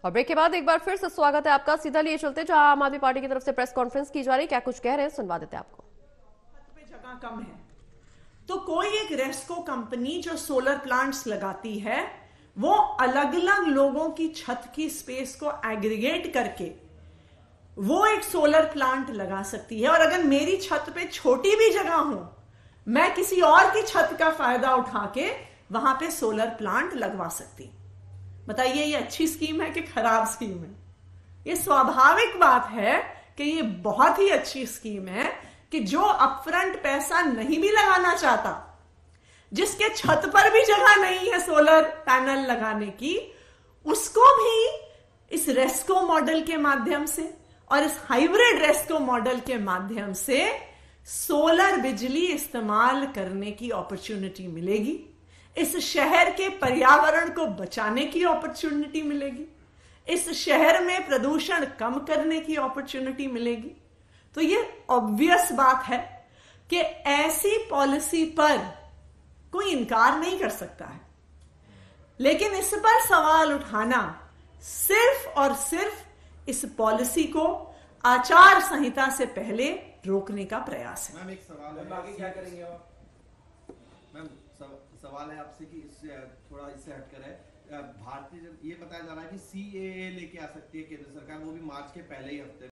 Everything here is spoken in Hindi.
और ब्रेक के बाद एक बार फिर से स्वागत है आपका। सीधा लिए चलते जहां आम आदमी पार्टी की तरफ से प्रेस कॉन्फ्रेंस की जा रही, क्या कुछ कह रहे हैं सुनवा देते हैं आपको। पे जगह कम है तो कोई एक रेस्को कंपनी जो सोलर प्लांट्स लगाती है वो अलग अलग लोगों की छत की स्पेस को एग्रीगेट करके वो एक सोलर प्लांट लगा सकती है। और अगर मेरी छत पे छोटी भी जगह हो, मैं किसी और की छत का फायदा उठा के वहां पे सोलर प्लांट लगवा सकती। बताइए ये अच्छी स्कीम है कि खराब स्कीम है? ये स्वाभाविक बात है कि ये बहुत ही अच्छी स्कीम है कि जो अपफ्रंट पैसा नहीं भी लगाना चाहता, जिसके छत पर भी जगह नहीं है सोलर पैनल लगाने की, उसको भी इस रेस्को मॉडल के माध्यम से और इस हाइब्रिड रेस्को मॉडल के माध्यम से सोलर बिजली इस्तेमाल करने की अपॉर्चुनिटी मिलेगी। इस शहर के पर्यावरण को बचाने की अपॉर्चुनिटी मिलेगी। इस शहर में प्रदूषण कम करने की अपॉर्चुनिटी मिलेगी। तो ये ऑब्वियस बात है कि ऐसी पॉलिसी पर कोई इनकार नहीं कर सकता है, लेकिन इस पर सवाल उठाना सिर्फ और सिर्फ इस पॉलिसी को आचार संहिता से पहले रोकने का प्रयास है। मैम एक सवाल है, आगे क्या करेंगे आप? मैम सवाल है आपसे कि इससे थोड़ा इससे हटकर है, भारतीय ये बताया जा रहा है कि CAA लेके आ सकती है केंद्र सरकार, वो भी मार्च के पहले ही हफ्ते